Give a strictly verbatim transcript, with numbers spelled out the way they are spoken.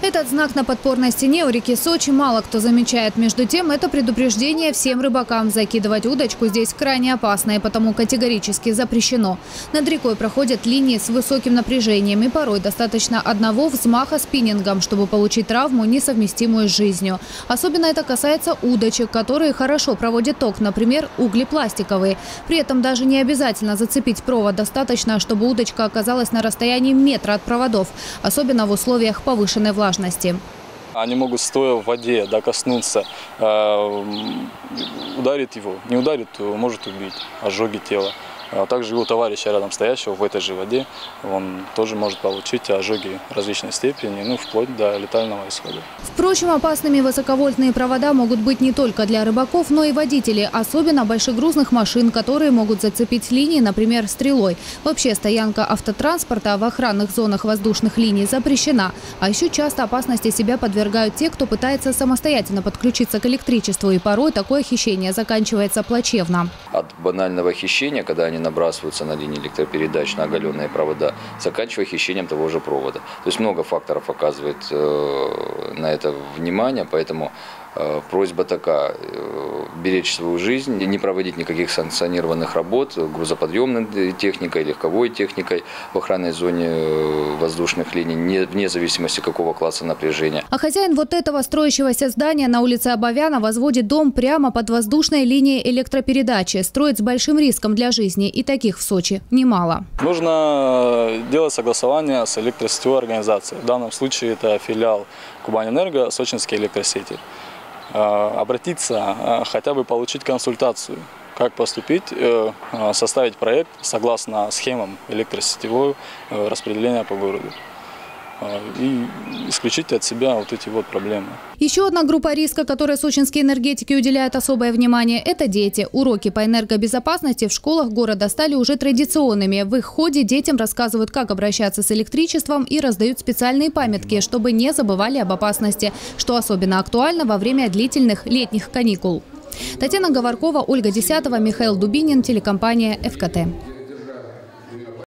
Этот знак на подпорной стене у реки Сочи мало кто замечает. Между тем, это предупреждение всем рыбакам. Закидывать удочку здесь крайне опасно и потому категорически запрещено. Над рекой проходят линии с высоким напряжением и порой достаточно одного взмаха спиннингом, чтобы получить травму, несовместимую с жизнью. Особенно это касается удочек, которые хорошо проводят ток, например, углепластиковые. При этом даже не обязательно зацепить провод, достаточно, чтобы удочка оказалась на расстоянии метра от проводов, особенно в условиях повышенной влажности. Они могут, стоя в воде, да, коснуться, э, ударит его. Не ударит, может убить, ожоги тела. А также его товарища рядом стоящего в этой же воде, он тоже может получить ожоги различной степени, ну, вплоть до летального исхода. Впрочем, опасными высоковольтные провода могут быть не только для рыбаков, но и водителей, особенно большегрузных машин, которые могут зацепить линии, например, стрелой. Вообще, стоянка автотранспорта в охранных зонах воздушных линий запрещена. А еще часто опасности себя подвергают те, кто пытается самостоятельно подключиться к электричеству, и порой такое хищение заканчивается плачевно. От банального хищения, когда они набрасываются на линии электропередач, на оголенные провода, заканчивая хищением того же провода. То есть много факторов оказывает э, на это внимание, поэтому э, просьба такая: э, беречь свою жизнь, не проводить никаких санкционированных работ грузоподъемной техникой, легковой техникой в охранной зоне воздушных линий, не, вне зависимости какого класса напряжения. А хозяин вот этого строящегося здания на улице Абовяна возводит дом прямо под воздушной линией электропередачи. Строит с большим риском для жизни. И таких в Сочи немало. Нужно делать согласование с электросетевой организацией. В данном случае это филиал Кубаньэнерго, Сочинские электросети. Обратиться, хотя бы получить консультацию, как поступить, составить проект согласно схемам электросетевого распределения по городу. И исключить от себя вот эти вот проблемы. Еще одна группа риска, которой сочинские энергетики уделяют особое внимание – это дети. Уроки по энергобезопасности в школах города стали уже традиционными. В их ходе детям рассказывают, как обращаться с электричеством, и раздают специальные памятки, чтобы не забывали об опасности, что особенно актуально во время длительных летних каникул. Татьяна Говоркова, Ольга Десятова, Михаил Дубинин, телекомпания ЭФ Ка Тэ.